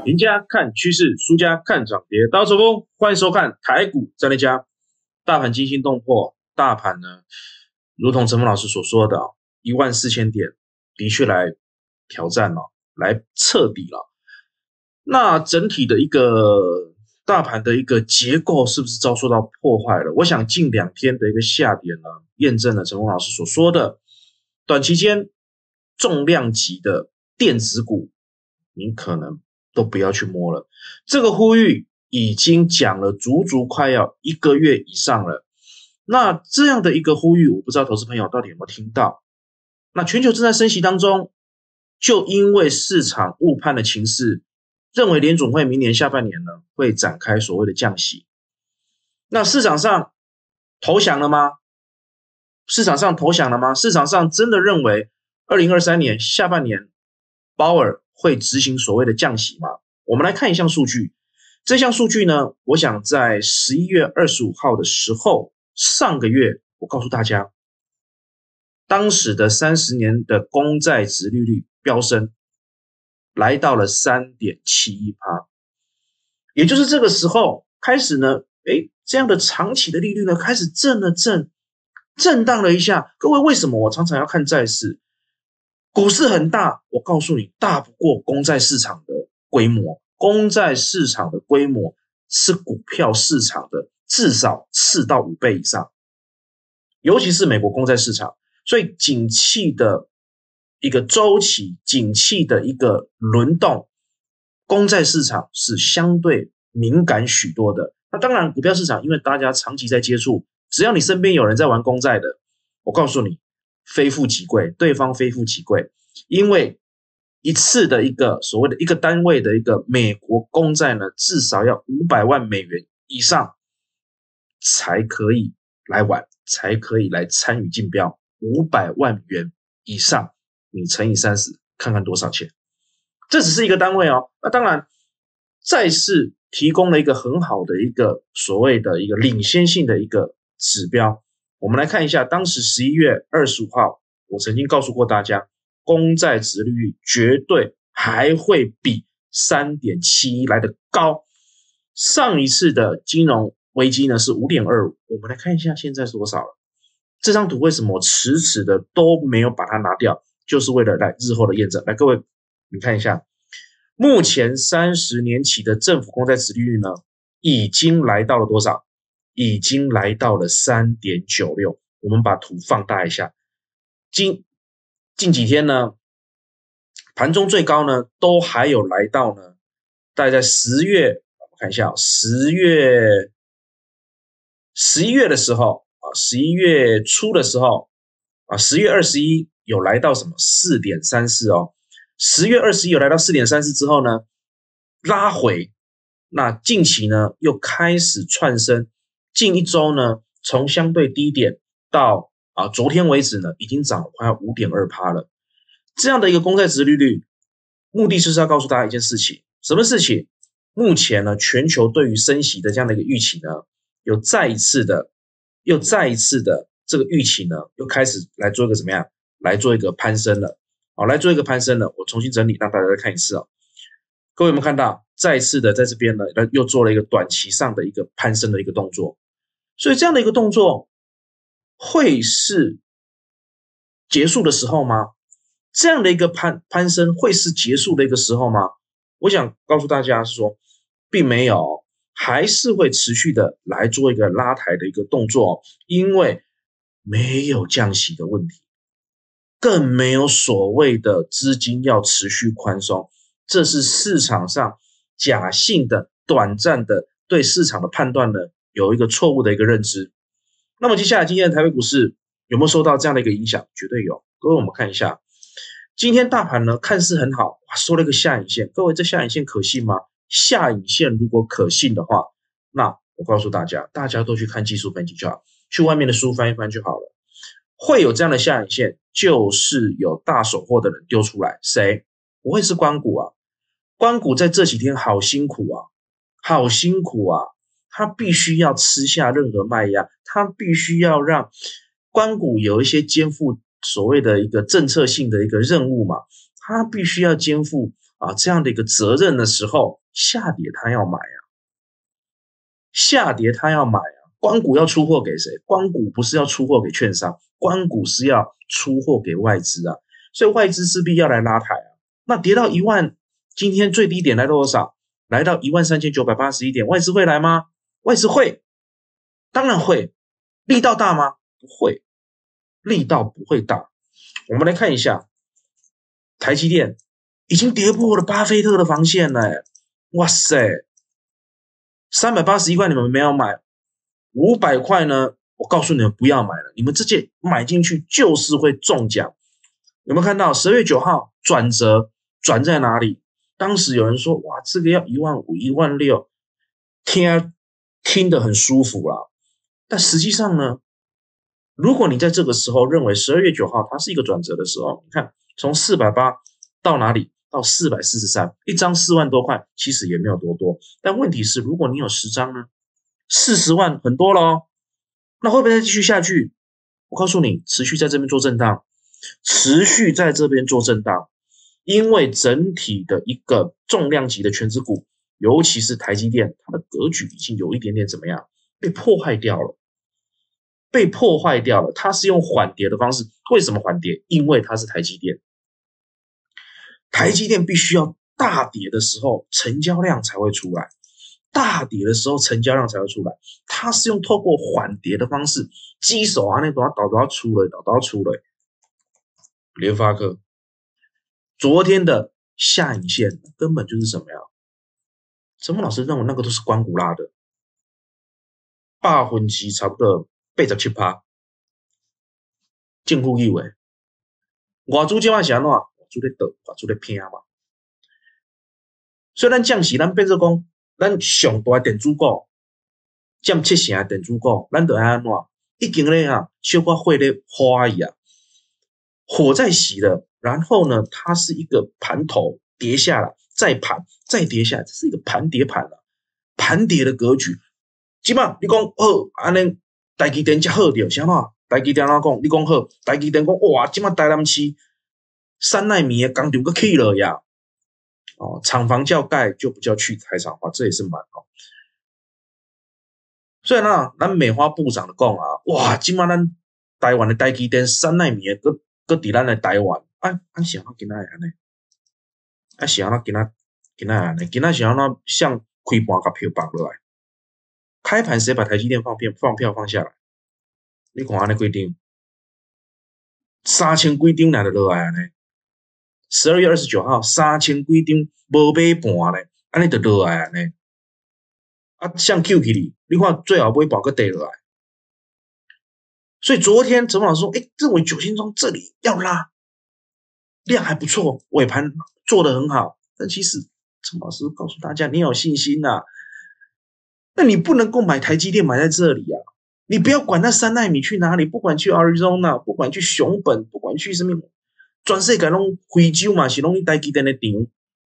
赢家看趋势，输家看涨跌。大家好，欢迎收看台股战略家。大盘惊心动魄，大盘呢，如同陈峰老师所说的，14000点的确来挑战了，来彻底了。那整体的一个大盘的一个结构是不是遭受到破坏了？我想近2天的一个下跌呢，验证了陈峰老师所说的，短期间重量级的电子股，你可能都不要去摸了。这个呼吁已经讲了足足快要1个月以上了。那这样的一个呼吁，我不知道投资朋友到底有没有听到。那全球正在升息当中，就因为市场误判的情势，认为联准会明年下半年呢会展开所谓的降息。那市场上投降了吗？市场上真的认为2023年下半年鲍尔会执行所谓的降息吗？我们来看一项数据。这项数据呢，我想在11月25号的时候，上个月我告诉大家，当时的30年的公债殖利率飙升，来到了 3.71%， 也就是这个时候开始呢，这样的长期的利率呢开始震荡了一下。各位，为什么我常常要看债市？股市很大，我告诉你，大不过公债市场的规模。公债市场的规模是股票市场的至少4到5倍以上，尤其是美国公债市场。所以景气的一个周期，景气的一个轮动，公债市场是相对敏感许多的。那当然股票市场因为大家长期在接触，只要你身边有人在玩公债的，我告诉你，非富即贵，对方非富即贵。因为一次的一个所谓的一个单位的一个美国公债呢，至少要500万美元以上才可以来玩，才可以来参与竞标。500万元以上，你乘以30，看看多少钱。这只是一个单位哦。那当然债市提供了一个很好的一个所谓的一个领先性的一个指标。我们来看一下，当时11月25号我曾经告诉过大家，公债殖利率绝对还会比 3.71 来得高。上一次的金融危机呢是 5.25， 我们来看一下现在是多少了。这张图为什么我迟迟的都没有把它拿掉，就是为了来日后的验证。来，各位你看一下，目前30年期的政府公债殖利率呢已经来到了多少？已经来到了 3.96。 我们把图放大一下，近几天呢，盘中最高呢都还有来到呢，大概在10月，我们看一下11月的时候11月初的时候10月21有来到什么 4.34 哦。10月21有来到 4.34 之后呢，拉回，那近期呢又开始窜升，近一周呢从相对低点到昨天为止呢已经涨了快要 5.2% 了。这样的一个公债殖利率，目的就是要告诉大家一件事情。什么事情？目前呢全球对于升息的这样的一个预期呢，又再一次的这个预期呢又开始来做一个怎么样？来做一个攀升了。来做一个攀升了，我重新整理让大家再看一次哦。各位有没有看到，再一次的在这边呢又做了一个短期上的一个攀升的一个动作。所以这样的一个动作会是结束的时候吗？这样的一个攀升会是结束的一个时候吗？我想告诉大家是说，并没有，还是会持续的来做一个拉抬的一个动作，因为没有降息的问题，更没有所谓的资金要持续宽松，这是市场上假性的短暂的对市场的判断呢有一个错误的一个认知。那么接下来今天的台北股市有没有受到这样的一个影响？绝对有。各位我们看一下，今天大盘呢看似很好，收了一个下影线。各位，这下影线可信吗？下影线如果可信的话，那我告诉大家，大家都去看技术分析就好，去外面的书翻一翻就好了。会有这样的下影线，就是有大手货的人丢出来。谁？不会是官股啊？官股在这几天好辛苦啊，好辛苦啊！他必须要吃下任何卖压，他必须要让官股有一些肩负所谓的一个政策性的一个任务嘛，他必须要肩负这样的一个责任的时候，下跌他要买啊，下跌他要买啊。官股要出货给谁？官股不是要出货给券商，官股是要出货给外资啊，所以外资势必要来拉抬啊。那跌到1万，今天最低点来到多少？来到13981点，外资会来吗？外资会，当然会。力道大吗？不会，力道不会大。我们来看一下，台积电已经跌破了巴菲特的防线了，哇塞！381块你们没有买，500块呢？我告诉你们不要买了，你们直接买进去就是会中奖。有没有看到12月9号转折转在哪里？当时有人说，哇，这个要15000、16000，听得很舒服啦。但实际上呢，如果你在这个时候认为12月9号它是一个转折的时候，你看从480到哪里？到443，一张4万多块，其实也没有多多。但问题是，如果你有10张呢，40万很多咯。那会不会再继续下去？我告诉你，持续在这边做震荡，持续在这边做震荡，因为整体的一个重量级的全指股，尤其是台积电，它的格局已经有一点点怎么样？被破坏掉了，被破坏掉了。它是用缓跌的方式，为什么缓跌？因为它是台积电，台积电必须要大跌的时候，成交量才会出来。大跌的时候，成交量才会出来。它是用透过缓跌的方式，基手啊，那都要出来，都要出来。联发科昨天的下影线根本就是什么呀？陈峰老师认为那个都是官股拉的，百分之差不多87%，正负以为外资今晚是安怎？外资在倒，外资在拼嘛。虽然降息，咱变做讲，咱上大电子股占7成的电子股，咱就安怎？已经咧小可火咧花伊啊，火在熄了，然后呢，它是一个盘头跌下来，再盘，再跌下来，这是一个盘跌盘啊，盘跌的格局。即摆你讲好，安尼台积电才好着，啥喏？台积电怎讲？你讲好，台积电讲哇，即摆台南市3奈米的工厂佫起了呀。厂房叫盖就不叫去台厂化，这也是蛮好。所以呢，咱美花部长就讲啊，哇，即摆咱台湾的台积电3奈米的佫伫咱的台湾，是安怎今仔会安尼？是安怎今仔安尼？今仔是安怎像开盘甲票放落来？开盘谁把台积电放票放下来？你看安尼几张？3000几张哪就落来安尼？12月29号3000几张无买盘咧，安尼就落来安尼。像 Q 起哩，你看最后尾盘佫跌落来。所以昨天陈老师说，认为9星中这里要拉，量还不错，尾盘做得很好。但其实陈老师告诉大家，你有信心啊，那你不能够买台积电买在这里啊。你不要管那3奈米去哪里，不管去 Arizona， 不管去熊本，不管去什么，全世界拢非洲嘛是拢台积电的场，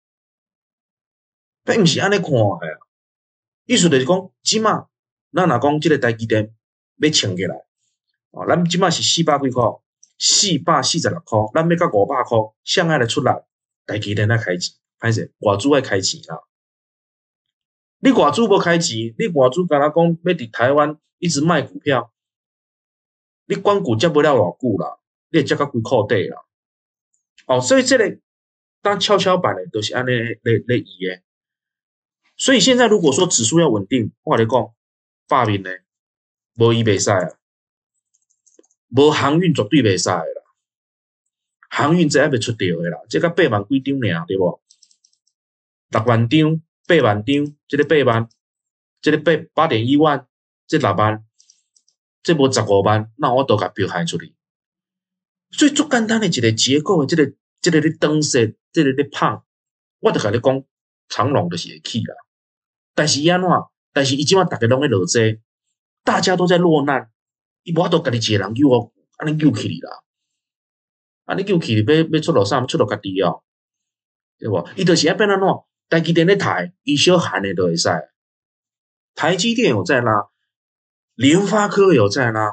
并不是安尼看的啊。意思就是讲，即马咱若讲这个台积电要撑起来，咱即马是400几块，446块，咱要到500块，谁爱来出力？台积电来开钱，歹势，外资爱开钱啦。你外资无开钱，你外资敢若讲要伫台湾一直卖股票，你管股接不了偌久啦，你会接到几块底啦。所以这个当跷跷板的都是安尼咧移的。所以现在如果说指数要稳定，我跟你讲，罢免呢，无伊袂使啊，无航运绝对袂使的啦，航运这还袂出掉的啦，这个8万几张尔，对不？6万张、8万张，这个8万，这个8.1万，这6万，这无15万，那我都甲表害出去。所以最简单的一个结构的这个咧长势，这个咧胖，我就甲你讲，长龙就是会起啦。但是安怎？但是伊即马大家拢在落济，大家都在落难，伊无法度家己一个人救我，安尼救起你啦，安尼救起你要出落啥？出落家己哦，对无？伊就是要变安怎？台积电咧抬，伊小喊的都会使。台积电有在拉，联发科有在拉，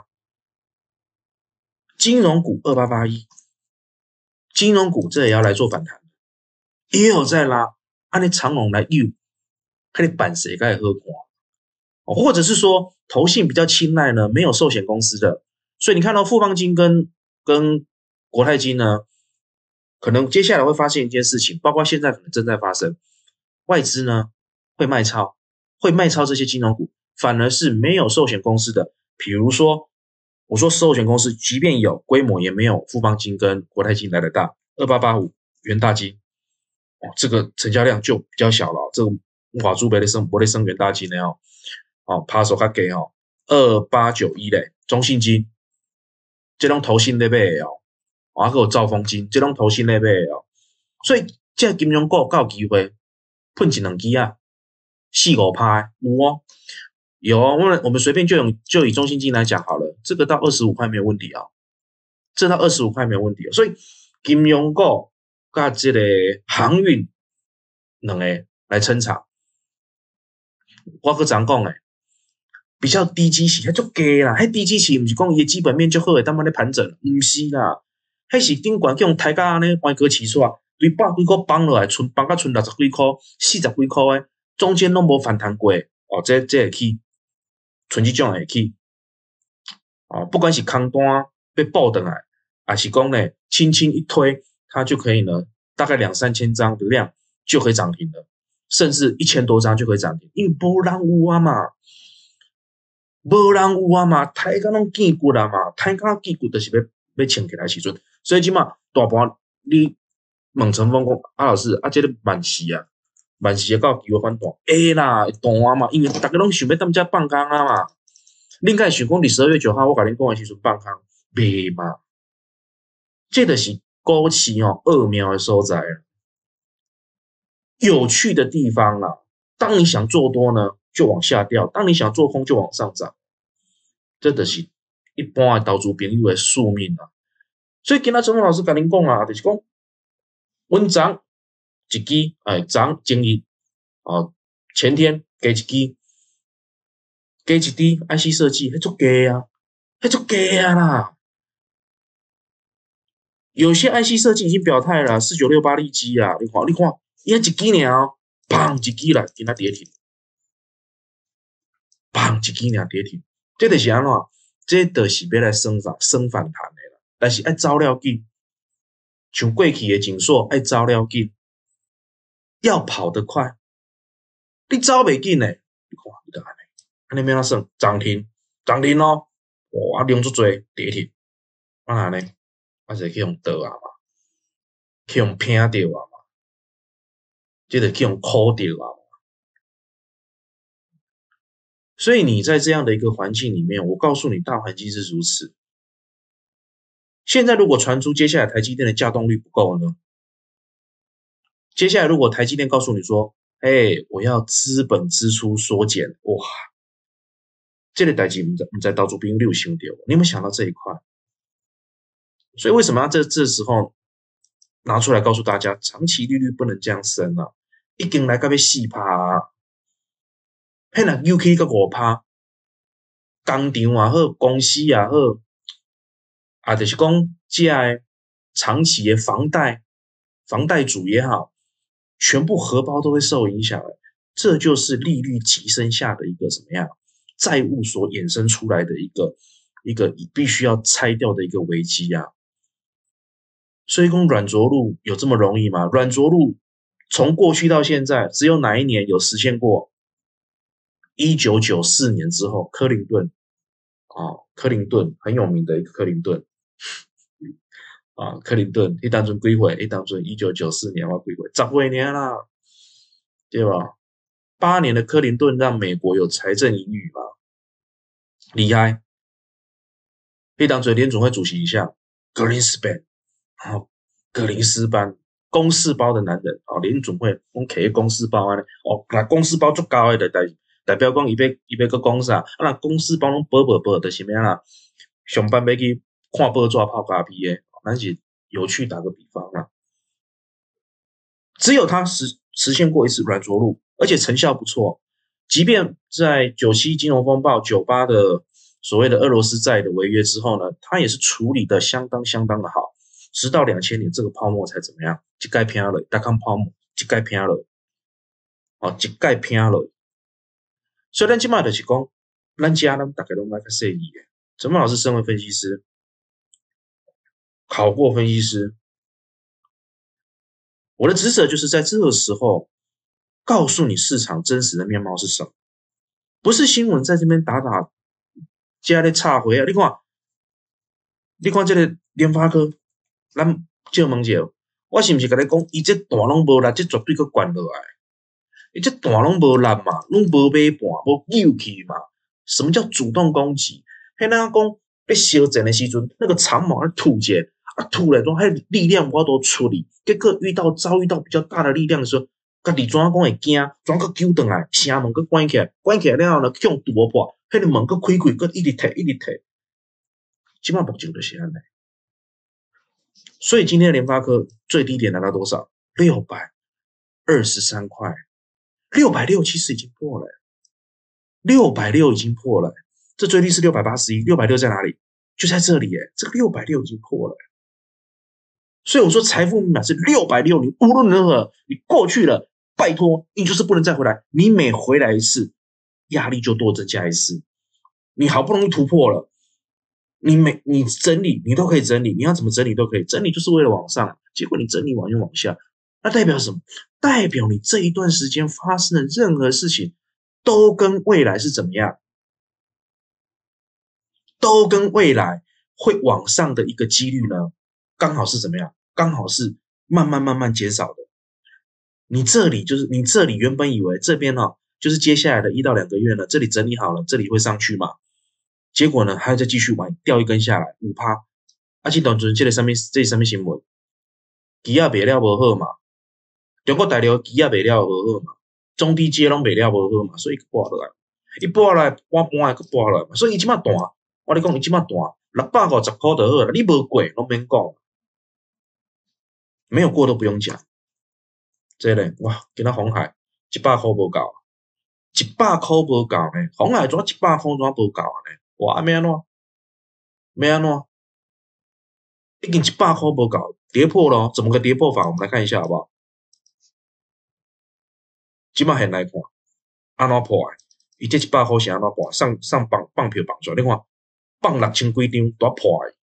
金融股2881，金融股这也要来做反弹。 也有在拉，按你长龙来用，看你板谁该喝光，或者是说投信比较青睐呢，没有寿险公司的，所以你看到富邦金跟国泰金呢，可能接下来会发现一件事情，包括现在可能正在发生，外资呢会卖超这些金融股，反而是没有寿险公司的，比如说我说寿险公司，即便有规模也没有富邦金跟国泰金来的大，2885元大金。这个成交量就比较小了，这个华珠没得升元大金的拍手较低2891嘞，中信金，这种投信类买的还有兆丰金，这种投信类买的所以这金融股有机会喷一两支啊，4-5%有我们随便就以中信金来讲好了，这个到25块没有问题这到25块没有问题所以金融股甲这个航运两个来撑场，我搁常讲比较低基期，迄足低啦，迄低基期毋是讲伊基本面足好，当慢咧盘整，毋是啦，迄是顶悬叫抬价安尼歪哥起出啊，对百几块放落来，放到剩60几块、40几块诶，中间拢无反弹过这会起，剩这种会起不管是空单被爆回来，还是讲呢轻轻一推，它就可以呢大概2-3千张的量就可以涨停了，甚至1000多张就可以涨停，因为无人有啊嘛。无人有啊嘛，抬到拢见骨啊嘛，抬到见骨就是要穿起来时阵，所以即马大盘你问陈峰讲老师这个万事啊，万事会有机会反弹，会啦，会弹啊嘛，因为大家拢想要踮遮放空啊嘛，恁敢会想讲伫12月9号我甲恁讲的时阵放空，袂嘛，这就是股市奥妙的所在有趣的地方啦。当你想做多呢，就往下掉；当你想做空，就往上涨。这就是一般的投资朋友的宿命啊。所以今仔陈峰老师甲恁讲就是讲，阮昨一支，昨前日前天加一支，加一支 IC 设计，迄足加啦。有些 IC 设计已经表态了，4968利基啊，你看，伊一支尔砰一支来，今仔跌停，砰一支尔跌停，这就是安怎？这就是要来升反弹的啦，但是要走了紧，像过去的景硕要走了紧，要跑得快，你走袂紧呢？你看你就安尼要怎算？涨停咯，哇，量足多跌停，安尼就去用倒啊嘛，去用拼掉啊嘛，这就去用抠掉啊嘛。所以你在这样的一个环境里面，我告诉你，大环境是如此。现在如果传出接下来台积电的稼动率不够呢？接下来如果台积电告诉你说，我要资本支出缩减，哇，这个代志不知投资朋友有想到，你有没有想到这一块？所以为什么要这时候拿出来告诉大家，长期利率不能这样升啊？已经来到要4%啊！迄若又去到5%，工厂也好，公司也好，就是讲这个长期的房贷主也好，全部荷包都会受影响的。这就是利率急升下的一个什么样债务所衍生出来的一个必须要拆掉的一个危机啊！所以讲软着陆有这么容易吗？软着陆从过去到现在，只有哪一年有实现过？1994年之后，克林顿很有名的一个克林顿克林顿他当阵几岁？他当阵1994年我几岁？10岁啦，对吧？8年的克林顿让美国有财政盈余嘛，厉害。他当阵联总会主席一项 Greenspan 格林斯班公事包的男人联总会讲摕公事包安尼那公事包足高的代表讲伊要搁讲啥？那公事包拢报，就是咩啦？上班要去看报纸泡咖啡的，咱是有趣打个比方啦。只有他实现过一次软着陆，而且成效不错。即便在97金融风暴、98的所谓的俄罗斯债的违约之后呢，他也是处理的相当的好。直到2000年这个泡沫才怎么样？就该偏了，大康泡沫一概拼落，一概拼落。所以咱即马就是讲，咱大家拢爱较细腻诶。陈峰老师身为分析师，考过分析师，我的职责就是在这个时候告诉你市场真实的面貌是什么，不是新闻在这边打，加咧插回啊！你看这个联发科，咱借问者，我是不是跟你讲，伊这段拢无力，这绝对佮关落来。伊这段拢无力嘛，拢无买盘，无扭去嘛。什么叫主动攻击？迄咱讲要烧钱的时阵，那个长毛吐者吐来，迄力量我都出力，结果遭遇到比较大的力量的时候，家己怎讲会惊？怎个揪转来？城门佮关起来，关起来了后呢，向夺破，迄个门佮开，佮一直退。基本上目前就是安尼。所以今天的联发科最低点来到多少？623块，660其实已经破了，660已经破了。这最低是681，660在哪里？就在这里耶，这个660已经破了。所以我说财富密码是660，你无论如何，你过去了，拜托，你就是不能再回来。你每回来一次，压力就多增加一次。你好不容易突破了。你整理你都可以整理，你要怎么整理都可以，整理就是为了往上，结果你整理完又往下，那代表什么？代表你这一段时间发生的任何事情都跟未来是怎么样？都跟未来会往上的一个几率呢，刚好是怎么样？刚好是慢慢减少的。你这里原本以为这边就是接下来的1到2个月呢，这里整理好了，这里会上去嘛？结果呢，还要再继续玩，掉一根下来5%。这段时间这是什么新闻？机也卖了无好嘛，中国大陆机也卖了无好嘛，中低阶拢卖了无好嘛，所以拨落来，一拨来半个拨落来嘛，所以伊即马大，我跟你讲伊即马大650块就好了，你无过拢免讲，没有过都不用讲。这个哇，今仔鸿海100块无够，100块无够呢，鸿海怎100块怎无够呢？哇，要安怎？已经100块无够，跌破了，怎么个跌破法？我们来看一下好不好？即马现来看，安怎破的？伊这100块是安怎破？上放票放出来，你看放6000几张都破的，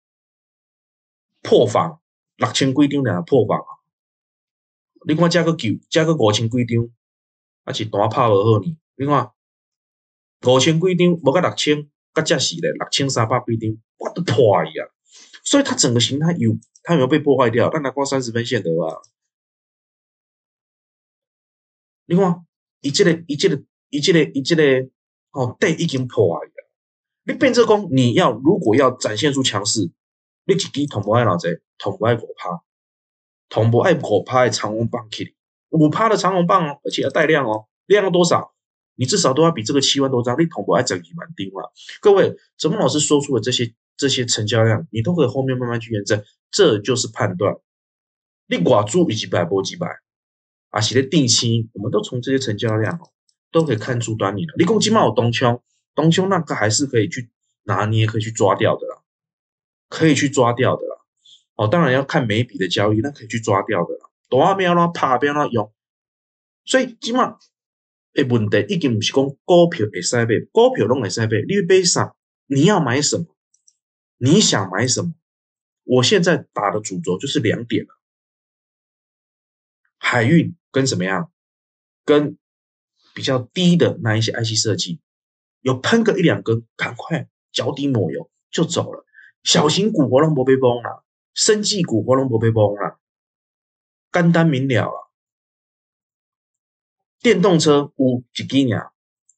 破防6000几张俩破防。你看这个5000几张，是单拍无好呢。你看5000几张，无甲6000。才是咧6300几张，我都破伊啊！所以它整个形态它有没有被破坏掉？咱来看30分线的啊，你看，伊这个底已经破啊！你变做讲，如果要展现出强势，你一支同无爱偌济，同无爱5%，同无爱5%的长红棒起，5%的长红棒哦，而且要带量哦，量要多少？你至少都要比这个7万多张，你同不爱12万丁了。各位，陈峰老师说出的这些成交量，你都可以后面慢慢去验证，这就是判断。你寡注以及百波几百啊，写的定期，我们都从这些成交量都可以看出端倪了。你讲今嘛有东冲那个还是可以去拿捏，可以去抓掉的啦，当然要看每一笔的交易，那可以去抓掉的啦。大不要乱拍，不要乱用。所以今嘛。问题已经不是讲股票会使买，股票拢会使买，你要买啥？你要买什么？你想买什么？我现在打的主轴就是2点了，海运跟怎么样？跟比较低的那一些 IC 设计，有喷个1-2根，赶快脚底抹油就走了。小型股我拢无被崩啦，生技股我拢无被崩啦，简单明了啦。电动车有一支尔，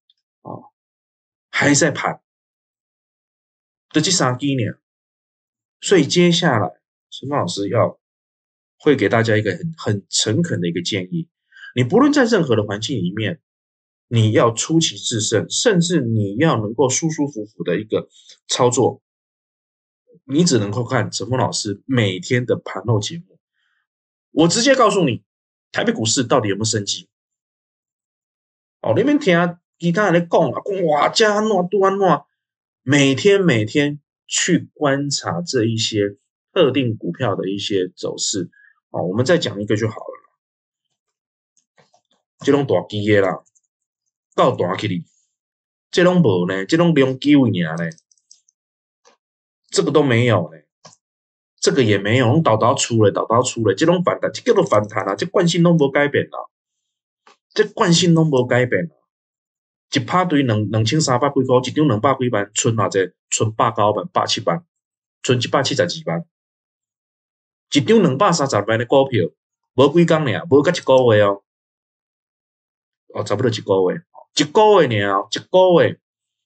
还在盘，就这3支尔。所以接下来，陈峰老师会给大家一个很诚恳的一个建议：你不论在任何的环境里面，你要出奇制胜，甚至你要能够舒舒服服的一个操作，你只能够看陈峰老师每天的盘后节目。我直接告诉你，台北股市到底有没有生机？你们听其他人在讲哇，这安怎都安怎，每天去观察这一些特定股票的一些走势，我们再讲一个就好了。 这拢大机的啦，够大起哩，这拢无呢，这拢两机位尔呢，这个都没有呢，这个也没有，拢倒出来，这种反弹，这叫做反弹啊，这惯性拢无改变啦，这惯性拢无改变啦，一拍对2300几块，一张200几万，剩偌济？剩190万、170万，剩172万，一张230万的股票，无几工尔，无甲一个月哦，差不多一个月，一个月尔，一个月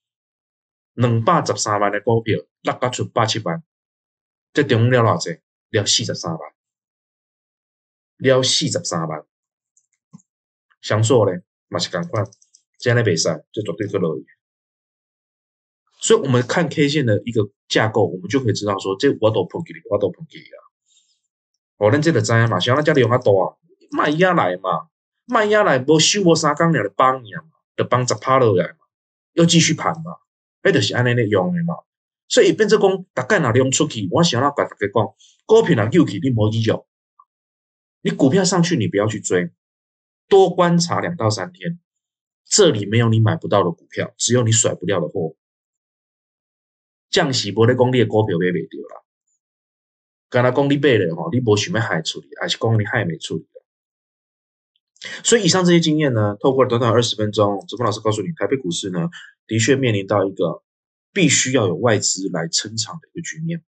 213万的股票，落甲剩170万。这中了偌济？了43万，了43万。享受咧，嘛是同款，这样咧袂使，这绝对个落去。所以，我们看 K 线的一个架构，我们就可以知道说，这我都碰起啊。哦，咱这个知影嘛，像咱这量较大，卖压来嘛，卖压来无收无3工了，就放尔嘛，就放10%落来嘛，又继续盘嘛，迄就是安尼咧用的嘛。所以变成讲，大概若量出去，我想要甲大家讲，股票若扭起，你无意用。你股票上去，你不要去追，多观察2到3天，这里没有你买不到的股票，只有你甩不掉的货。降息无咧讲你的股票买袂到啦，干那讲你买了吼，你无想要害出去，还是讲你害没出去啦。所以以上这些经验呢，透过短短20分钟，哲峰老师告诉你，台北股市呢，的确面临到一个必须要有外资来撑场的一个局面，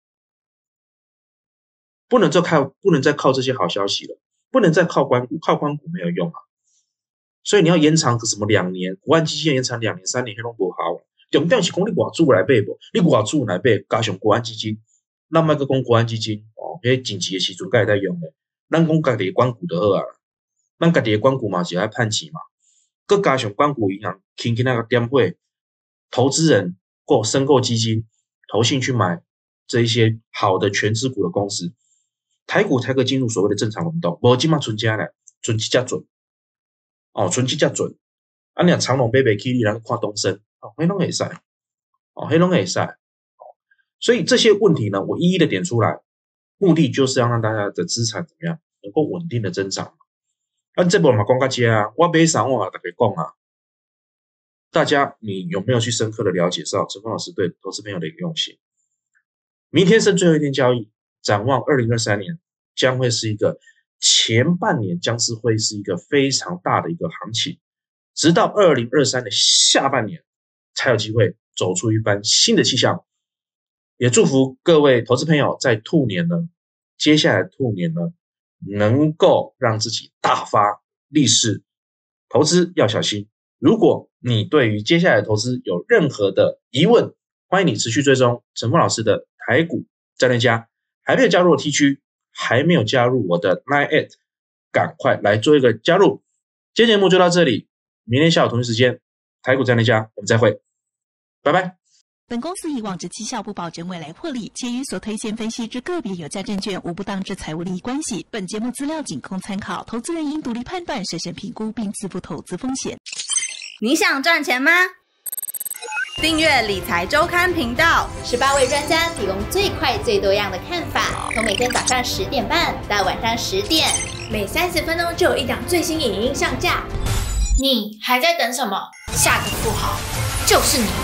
不能再靠这些好消息了，不能再靠关股没有用啊。所以你要延长个什么2年，国安基金延长2年、3年，迄拢无效。重点是讲你外资来买无，你外资来买，加上国安基金，咱莫去讲国安基金哦，迄紧急的时阵才会用的。咱讲家己的管股就好啊，咱家己的管股嘛是爱盼钱嘛，佮加上管股银行轻轻那个点会，投资人或申购基金投信去买这一些好的全资股的公司，台股才可以进入所谓的正常轮动。无即马存钱咧，存这遮准，哦，存这遮准。啊，你若长隆买袂起，你来看东升，哦，迄拢会使，哦，迄拢会使。所以这些问题呢，我一一的点出来，目的就是要让大家的资产怎么样，能够稳定的增长。啊，这波嘛讲到这啊，我买啥我大家讲啊。大家，你有没有去深刻的了解到哲峰老师对投资朋友的一个用心？明天是最后一天交易，展望2023年将会是一个前半年将会是一个非常大的一个行情，直到2023的下半年才有机会走出一番新的气象。也祝福各位投资朋友在兔年呢，接下来兔年呢，能够让自己大发利市，投资要小心。如果你对于接下来的投资有任何的疑问，欢迎你持续追踪陈峰老师的台股战略家。还没有加入的 T 区，还没有加入我的 Line@， 赶快来做一个加入。今天节目就到这里，明天下午同一时间，台股战略家，我们再会，拜拜。 本公司以往之绩效不保证未来获利，且与所推荐分析之个别有价证券无不当之财务利益关系。本节目资料仅供参考，投资人应独立判断、审慎评估并自负投资风险。 你想赚钱吗？订阅理财周刊频道 ，18位专家提供最快最多样的看法，从每天早上10点半到晚上10点， 每30分钟就有一档最新影音上架。你还在等什么？下个富豪就是你。